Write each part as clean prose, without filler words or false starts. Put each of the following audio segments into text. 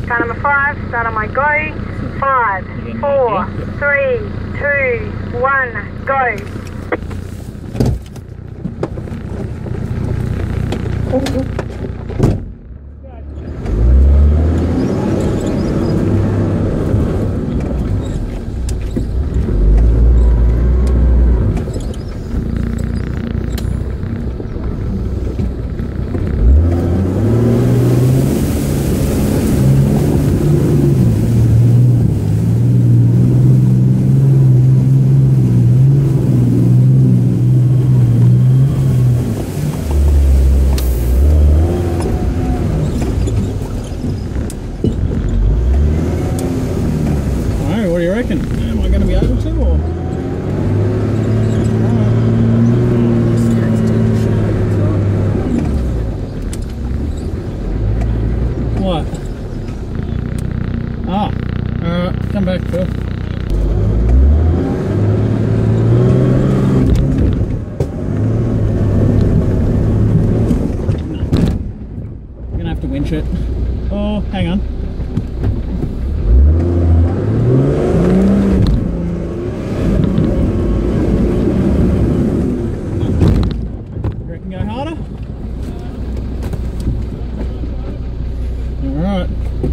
Car number 5, start on my go. 5, 4, 3, 2, 1, go. What do you reckon? Am I going to be able to, or? What? Ah, alright, come back, Phil. You're gonna have to winch it. Oh, hang on. Alright.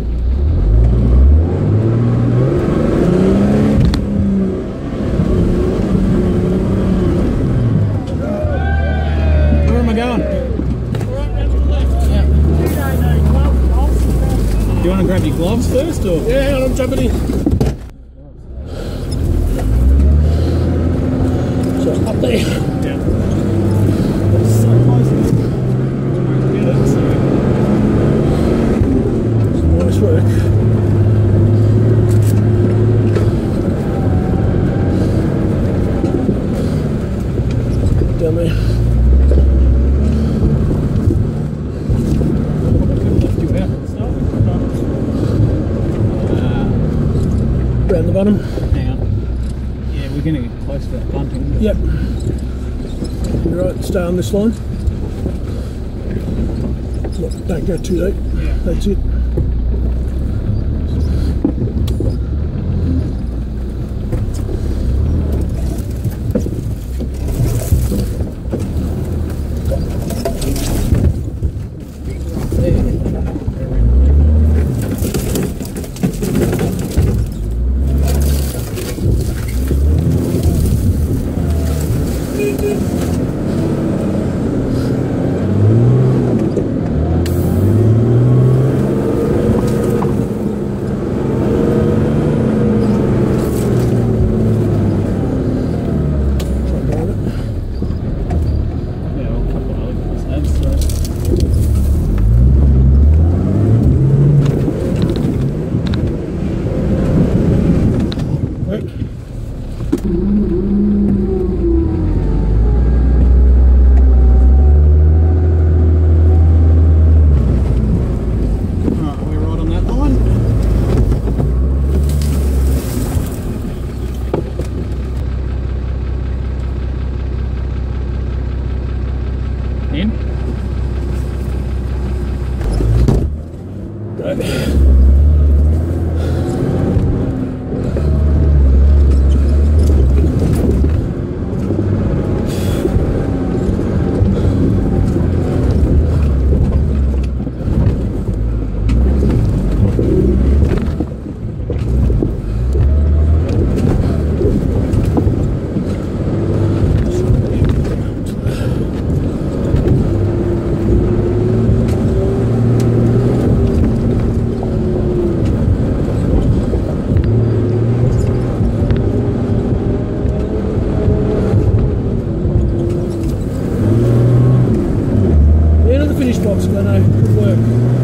Where am I going? Yeah. Do you want to grab your gloves first, or? Yeah, hang on, I'm jumping in. So up there. Yeah. It's so close. Nice work. Down there. Lift you out and stuff. Round the bottom. Hang on. Yeah, we're going to get close to that bunting. Yep. You're right, stay on this line. Look, don't go too deep. Yeah. That's it. In? Finish box, Glenno. Good work.